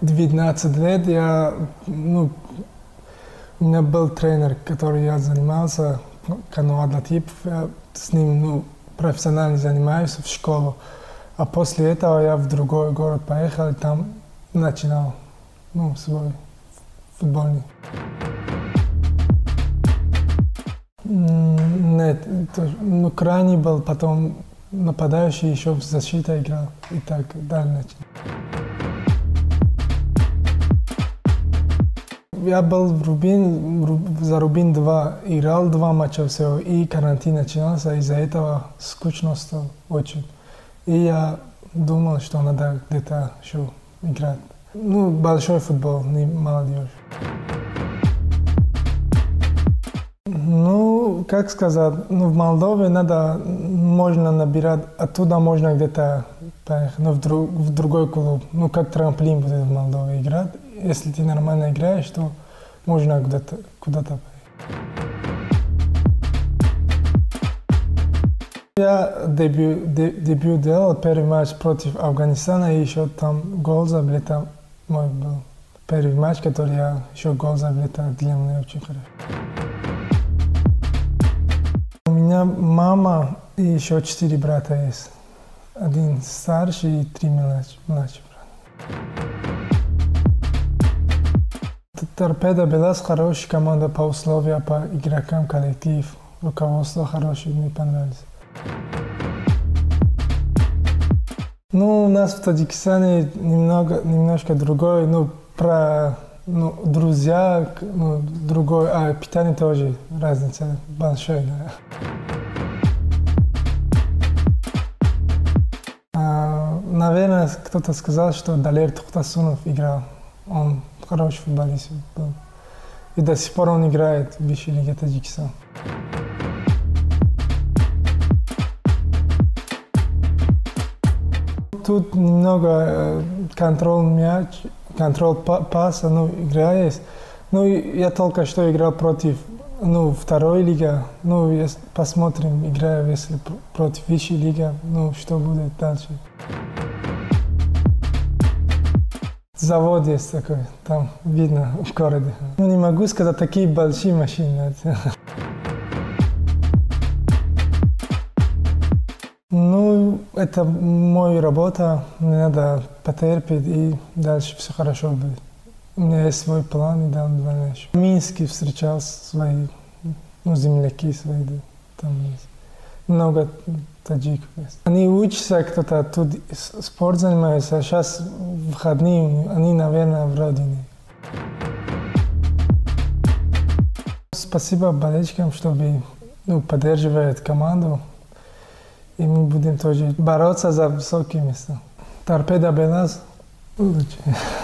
19 лет у меня был тренер, который я занимался, Кану Адлатипов, я с ним профессионально занимаюсь в школу. А после этого я в другой город поехал, и там начинал свой футбольный. Нет, крайний был, потом нападающий, еще в защите играл, и так далее начал. Я был за Рубин 2, играл 2 матча всего, и карантин начинался, из-за этого скучно стало очень. И я думал, что надо где-то еще играть. Большой футбол, не молодежь. Как сказать, в Молдове можно набирать, оттуда можно где-то поехать, в другой клуб. Как трамплин будет в Молдове играть. Если ты нормально играешь, то можно куда-то поехать. Я дебют делал, первый матч против Афганистана, и еще там гол забил, там мой был первый матч, который я еще гол забил, для меня очень хорошо. У меня мама и еще 4 брата есть. Один старший и 3 младших брата. Торпеда была хорошая команда по условиям, по игрокам, коллектив, руководство хорошее, мне понравилось. У нас в Таджикистане немножко другой, про друзья, другое, питание тоже разница большая. Наверное, кто-то сказал, что Далер Тухтасунов играл. Он хороший футболист был. И до сих пор он играет в высшей лиге Таджикистана. Тут немного контроль мяч, контроль паса, игра есть. Я только что играл против второй лиги. Посмотрим, играю, если против высшей лиги, что будет дальше. Завод есть такой, там видно в городе. Не могу сказать, такие большие машины. Это моя работа, мне надо потерпеть, и дальше все хорошо будет. У меня есть свой план, и дальше. В Минске встречал свои земляки свои, там есть. Много таджиков есть. Они учатся, кто-то тут спорт занимается, а сейчас выходные, они, наверное, в родине. Спасибо болельщикам, что поддерживают команду. И мы будем тоже бороться за высокие места. Торпеда Белаз лучше.